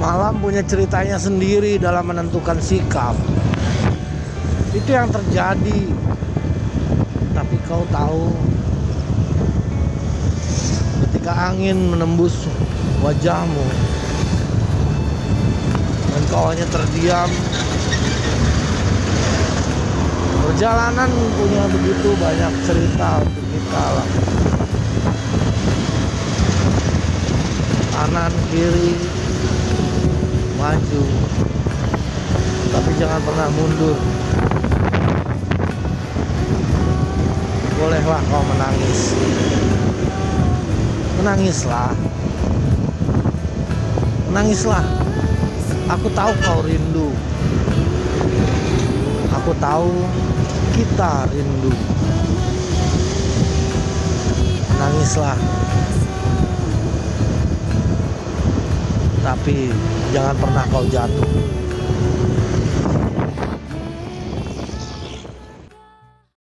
Malam punya ceritanya sendiri dalam menentukan sikap. Itu yang terjadi. Tapi kau tahu, ketika angin menembus wajahmu dan kau hanya terdiam, perjalanan punya begitu banyak cerita untuk kita lah. Kanan kiri, maju, tapi jangan pernah mundur. Bolehlah kau menangis, menangislah, menangislah. Aku tahu kau rindu, aku tahu kita rindu. Menangislah, tapi jangan pernah kau jatuh.